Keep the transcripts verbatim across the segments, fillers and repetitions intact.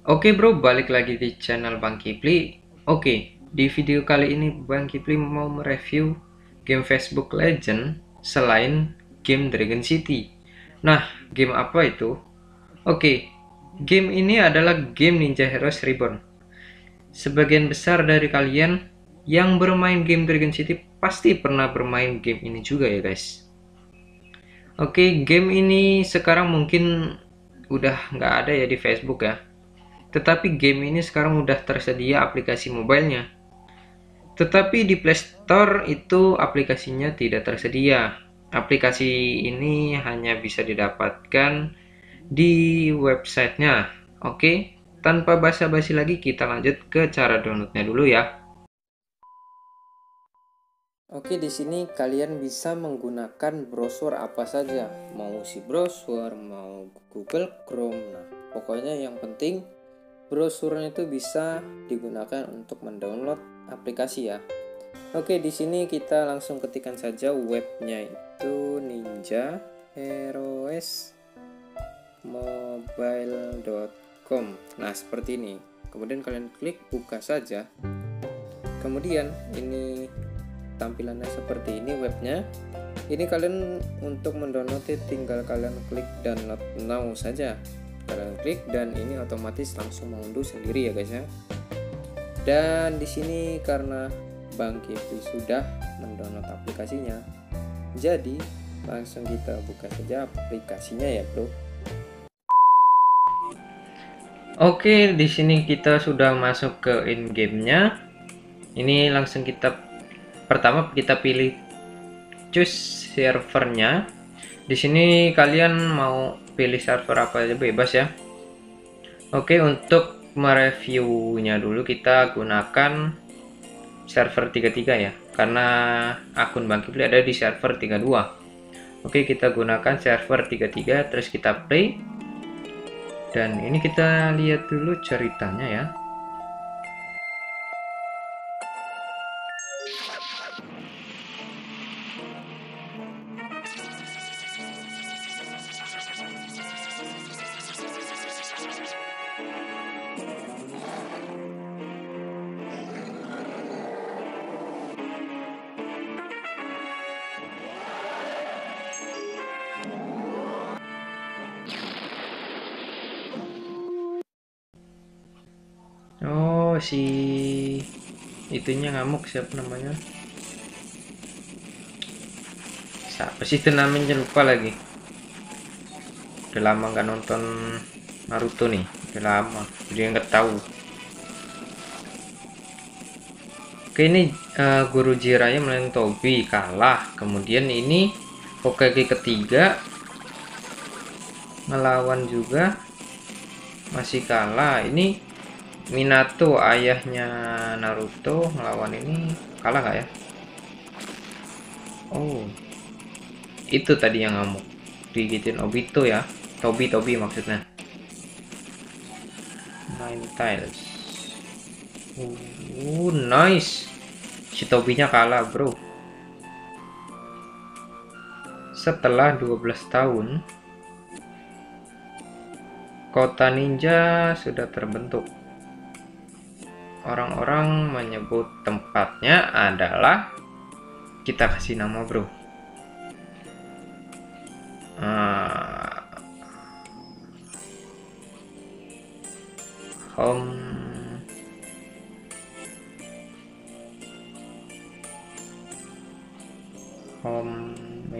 Oke bro, balik lagi di channel Bang Kipli. Oke, di video kali ini Bang Kipli mau mereview game Facebook Legend selain game Dragon City. Nah, game apa itu? Oke, game ini adalah game Ninja Heroes Reborn. Sebagian besar dari kalian yang bermain game Dragon City pasti pernah bermain game ini juga ya guys. Oke, game ini sekarang mungkin udah nggak ada ya di Facebook ya. Tetapi game ini sekarang udah tersedia aplikasi mobilenya. Tetapi di Play Store itu aplikasinya tidak tersedia. Aplikasi ini hanya bisa didapatkan di websitenya. Oke, tanpa basa-basi lagi kita lanjut ke cara downloadnya dulu ya. Oke, di sini kalian bisa menggunakan browser apa saja, mau si browser, mau Google Chrome. Nah, pokoknya yang penting browsernya itu bisa digunakan untuk mendownload aplikasi ya. Oke, di sini kita langsung ketikkan saja webnya itu ninja heroes mobile dot com. Nah, seperti ini. Kemudian kalian klik buka saja. Kemudian ini tampilannya seperti ini webnya. Ini kalian untuk mendownloadnya tinggal kalian klik download now saja. Kalian klik dan ini otomatis langsung mengunduh sendiri ya guys ya. Dan di sini karena Bang Kipli sudah mendownload aplikasinya, jadi langsung kita buka saja aplikasinya ya bro. Oke, di sini kita sudah masuk ke in game-nya. Ini langsung kita pertama kita pilih choose servernya. Di sini kalian mau pilih server apa aja bebas ya. Oke, untuk mereviewnya dulu kita gunakan server tiga puluh tiga ya, karena akun Bang Kipli ada di server tiga puluh dua. Oke, kita gunakan server tiga puluh tiga, terus kita play. Dan ini kita lihat dulu ceritanya ya. Oh, si itunya ngamuk, siapa namanya? Siapa sih itu namanya, lupa lagi. Udah lama nggak nonton Naruto nih, udah lama, jadi nggak tahu. Oke, ini uh, guru Jiraiya melawan Tobi kalah. Kemudian ini Hokage ketiga ngelawan juga masih kalah. Ini Minato ayahnya Naruto ngelawan ini kalah nggak ya? Oh, itu tadi yang ngamuk digituin Obito ya. Tobi Tobi maksudnya. Nine Tails. Uh, nice. Si Tobinya kalah bro. Setelah dua belas tahun, kota ninja sudah terbentuk. Orang-orang menyebut tempatnya adalah, kita kasih nama bro, uh, home home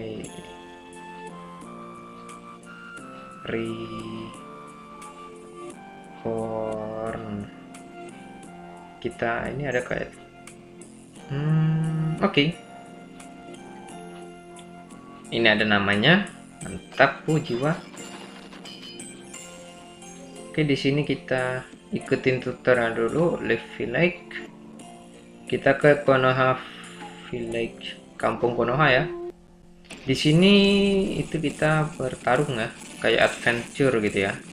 reborn. Kita ini ada kayak hmm, oke okay. Ini ada namanya, mantap bu jiwa. Oke, di sini kita ikutin tutorial dulu. Live village, kita ke Konoha village, kampung Konoha ya. Di sini itu kita bertarung ya, kayak adventure gitu ya.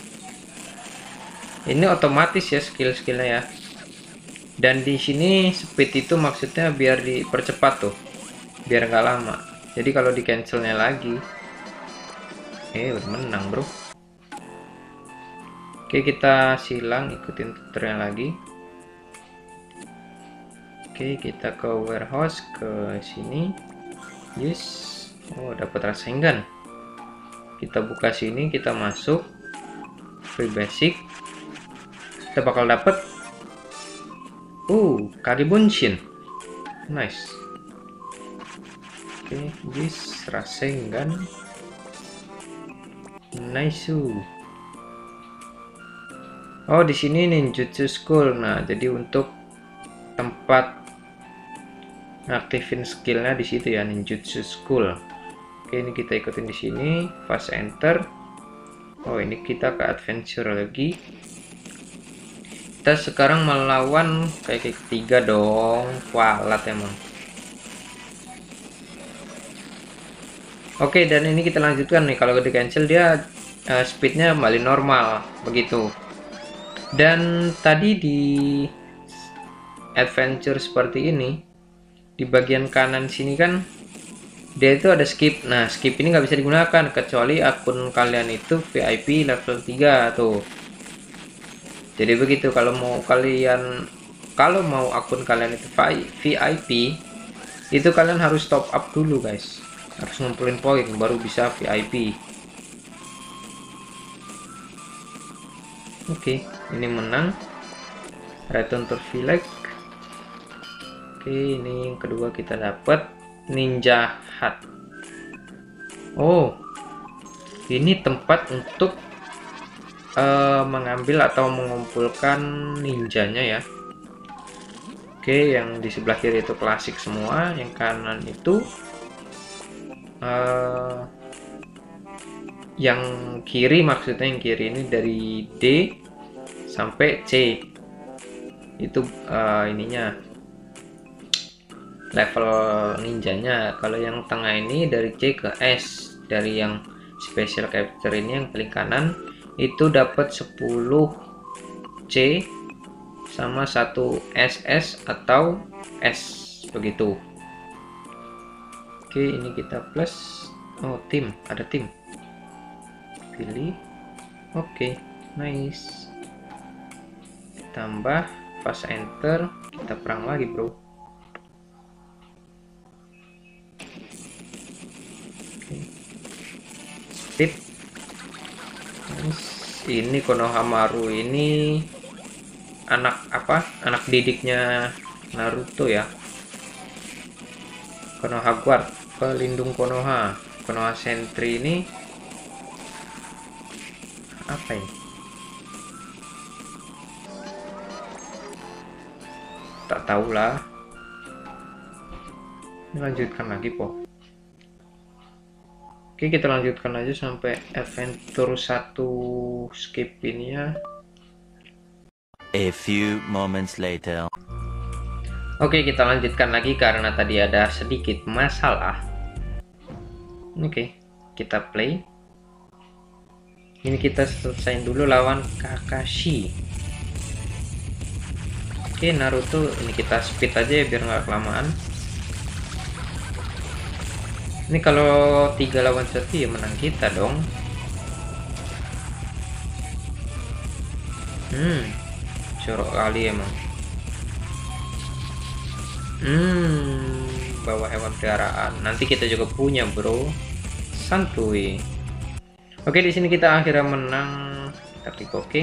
Ini otomatis ya skill-skillnya ya. Dan di sini speed itu maksudnya biar dipercepat tuh, biar nggak lama. Jadi kalau di cancelnya lagi, eh udah menang bro. Oke, kita silang, ikutin tutorial lagi. Oke, kita ke warehouse, ke sini. Yes. Oh, dapat rasengan. Kita buka sini, kita masuk free basic. Kita bakal dapat uh Karibonshin. Nice. Oke, yes, rasengan. Nice. Oh, di sini ninjutsu school. Nah, jadi untuk tempat ngaktifin skillnya di situ ya, ninjutsu school. Oke, ini kita ikutin di sini, fast enter. Oh, ini kita ke adventure lagi. Kita sekarang melawan kayak ketiga dong, kualat emang. Oke, dan ini kita lanjutkan nih. Kalau di cancel dia uh, speednya kembali normal begitu. Dan tadi di adventure seperti ini, di bagian kanan sini kan dia itu ada skip. Nah, skip ini nggak bisa digunakan kecuali akun kalian itu V I P level tiga tuh. Jadi begitu, kalau mau kalian kalau mau akun kalian itu V I P, itu kalian harus top up dulu guys, harus ngumpulin poin baru bisa V I P. Oke, ini menang, return to village. Oke, ini yang kedua kita dapat ninja hut. Oh, ini tempat untuk uh, mengambil atau mengumpulkan ninjanya ya. Oke, yang di sebelah kiri itu klasik semua, yang kanan itu uh, yang kiri, maksudnya yang kiri ini dari D sampai C itu uh, ininya level ninjanya. Kalau yang tengah ini dari C ke S, dari yang special capture ini yang paling kanan itu dapat sepuluh C sama satu S S atau S begitu. Oke, ini kita plus. Oh, tim, ada tim, pilih. Oke, nice. Tambah, fast enter, kita perang lagi bro. Speed. Nice. Ini Konohamaru ini anak apa? Anak didiknya Naruto ya. Konoha Guard, pelindung Konoha. Konoha Sentry ini apa ini? Tak tahu lah. Lanjutkan lagi po. Oke, kita lanjutkan aja sampai adventure satu skip ini ya. A few moments later. Oke, kita lanjutkan lagi karena tadi ada sedikit masalah. Oke, kita play. Ini kita selesaiin dulu lawan Kakashi. Oke, Naruto ini kita speed aja ya biar nggak kelamaan. Ini kalau tiga lawan satu ya menang kita dong. Hmm, corok kali emang. Hmm, bawa hewan peliharaan. Nanti kita juga punya bro. Santuy. Oke, di sini kita akhirnya menang. Tapi oke.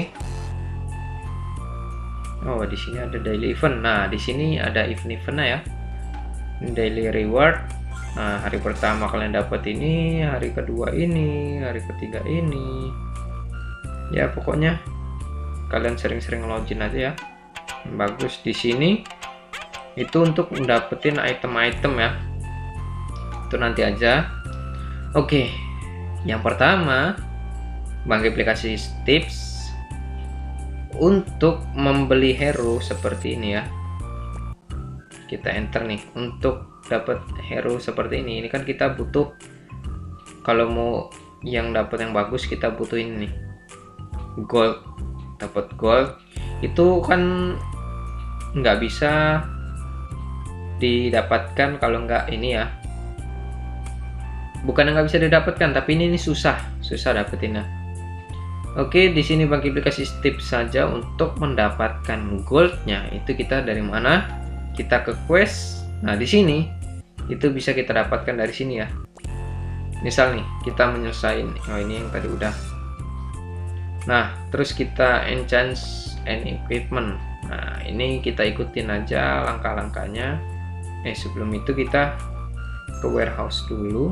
Oh, di sini ada daily event. Nah, di sini ada event-eventnya ya. Daily reward. Nah, hari pertama kalian dapat ini, hari kedua ini, hari ketiga ini. Ya, pokoknya kalian sering-sering login aja ya. Bagus di sini. Itu untuk dapetin item-item ya. Itu nanti aja. Oke. Yang pertama, Bang Kipli kasih tips untuk membeli hero seperti ini ya. Kita enter nih untuk dapat hero seperti ini. Ini kan kita butuh, kalau mau yang dapat yang bagus kita butuh ini nih, gold. Dapat gold itu kan nggak bisa didapatkan kalau nggak ini ya, bukan nggak bisa didapatkan tapi ini, ini susah susah dapetinnya. Oke, di sini Bang Kipli kasih tips saja untuk mendapatkan goldnya. Itu kita dari mana? Kita ke quest. Nah, di sini itu bisa kita dapatkan dari sini ya. Misal nih, kita menyelesaikan. Oh, ini yang tadi udah. Nah, terus kita enchant and equipment. Nah, ini kita ikutin aja langkah-langkahnya. Eh, sebelum itu kita ke warehouse dulu.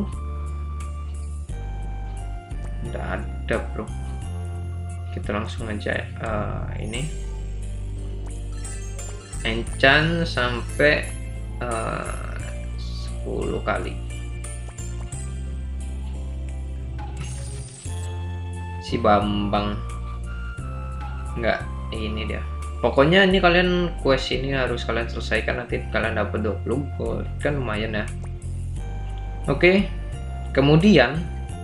Udah ada, bro. Kita langsung aja uh, ini enchant sampai uh, sepuluh kali. Si Bambang enggak, ini dia. Pokoknya ini kalian quest ini harus kalian selesaikan, nanti kalian dapat dua puluh gold, kan lumayan ya. Oke, kemudian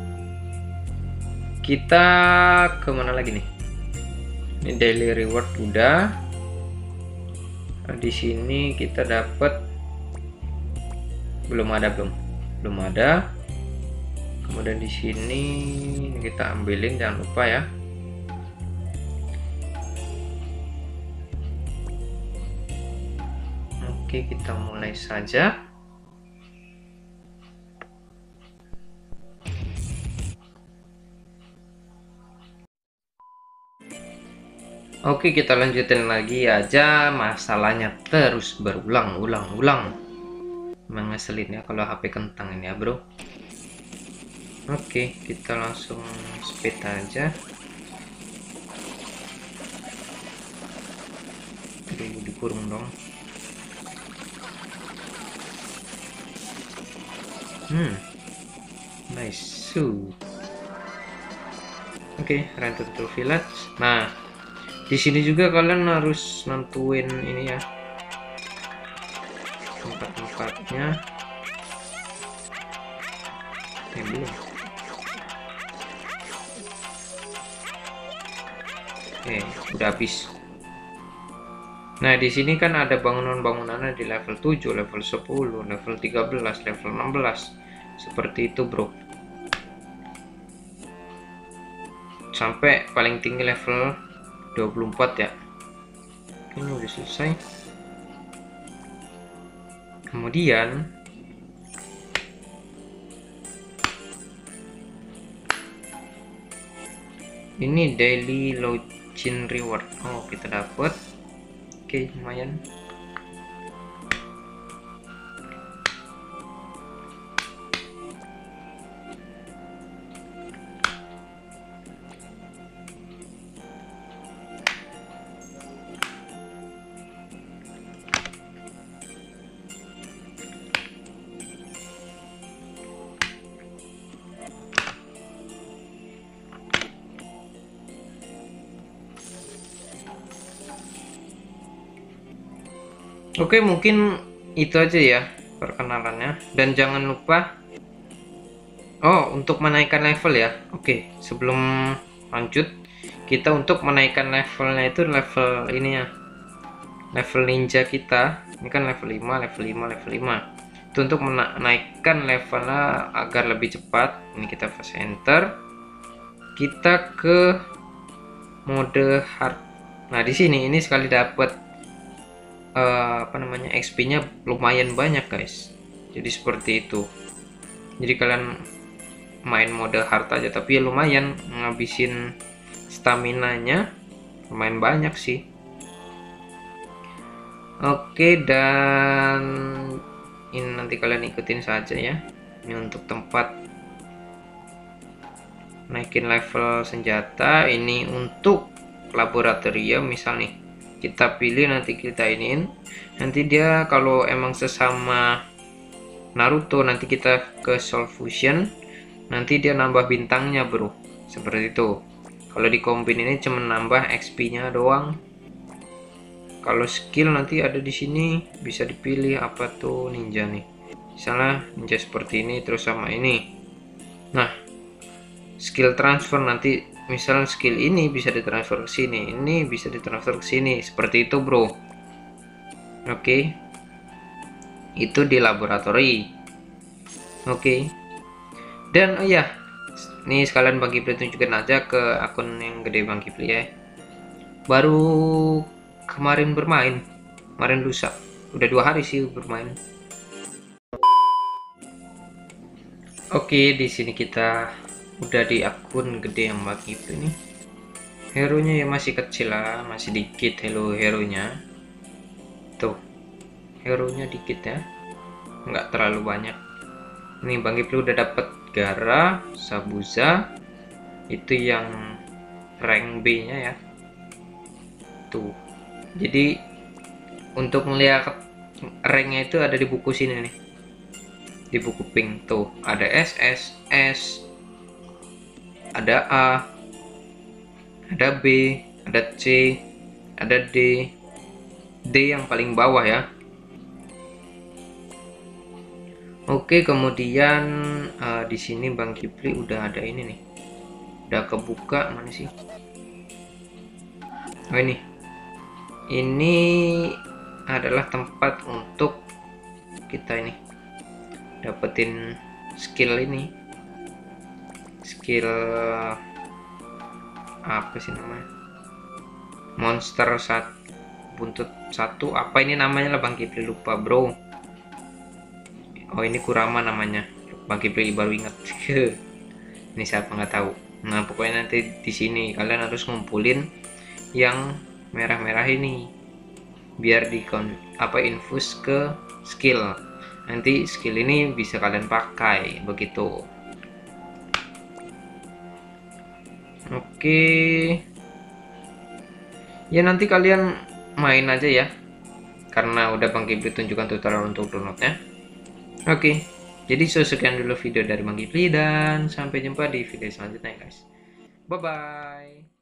kita kemana lagi nih? Ini daily reward udah. Nah, di sini kita dapat belum ada belum belum ada. Kemudian di sini kita ambilin, jangan lupa ya. Oke, kita mulai saja. Oke, kita lanjutin lagi aja. Masalahnya terus berulang-ulang-ulang. Emang ngeselin ya kalau H P kentang ini ya, bro. Oke, kita langsung speed aja. Aduh, dikurung dong. Hmm, nice. Oke, run to village. Nah, di sini juga kalian harus nentuin ini ya, tempat-tempatnya. Eh, belum. Eh, udah habis. Nah, di sini kan ada bangunan-bangunannya di level tujuh, level sepuluh, level tiga belas, level enam belas. Seperti itu, bro. Sampai paling tinggi level dua puluh empat ya. Ini udah selesai. Kemudian ini daily login reward. Oh, kita dapat. Oke, lumayan. Oke, mungkin itu aja ya perkenalannya, dan jangan lupa oh untuk menaikkan level ya. Oke, sebelum lanjut, kita untuk menaikkan levelnya itu level ini ya, level ninja kita ini kan level lima, level lima, level lima. Itu untuk menaikkan levelnya agar lebih cepat. Ini kita press enter, kita ke mode hard. Nah, di sini ini sekali dapat Uh, apa namanya X P-nya lumayan banyak, guys. Jadi seperti itu. Jadi kalian main mode hard aja, tapi ya lumayan ngabisin stamina-nya lumayan banyak sih. Oke, dan ini nanti kalian ikutin saja ya. Ini untuk tempat naikin level senjata. Ini untuk laboratorium misal nih, kita pilih, nanti kita iniin, nanti dia kalau emang sesama Naruto nanti kita ke Soul Fusion, nanti dia nambah bintangnya, bro, seperti itu. Kalau di combine ini cuma nambah X P-nya doang. Kalau skill nanti ada di sini, bisa dipilih apa tuh ninja nih, misalnya ninja seperti ini terus sama ini. Nah, skill transfer nanti misal skill ini bisa ditransfer ke sini, ini bisa ditransfer ke sini, seperti itu, bro. Oke, itu di laboratori. Oke, dan oh ya, Ini sekalian Bang Kipli tunjukin aja ke akun yang gede Bang Kipli ya. Baru kemarin bermain, kemarin lusa, udah dua hari sih bermain. Oke, di sini kita udah di akun gede yang Bang Kipli nih. Hero nya ya masih kecil lah, masih dikit hero hero nya. Tuh, hero nya dikit ya, nggak terlalu banyak. Nih Bang Kipli udah dapet Gara, Sabuza, itu yang rank B nya ya. Tuh, jadi untuk melihat ranknya itu ada di buku sini nih, di buku pink. Tuh ada S S S, ada A, ada B, ada C, ada D. D yang paling bawah ya. Oke, kemudian uh, di sini Bang Kipli udah ada ini nih, udah kebuka. Mana sih? Oh ini, ini adalah tempat untuk kita ini dapetin skill ini, skill apa sih namanya, monster satu buntut satu, apa ini namanya lah Bang Kipli lupa bro. Oh ini Kurama namanya, Bang Kipli baru ingat. Ini siapa nggak tahu. Nah pokoknya nanti di sini kalian harus ngumpulin yang merah-merah ini biar di apa infus ke skill. Nanti skill ini bisa kalian pakai begitu. Oke, ya nanti kalian main aja ya, karena udah Bang Kipli tunjukkan tutorial untuk downloadnya. Oke, jadi sekian dulu video dari Bang Kipli dan sampai jumpa di video selanjutnya guys. Bye bye.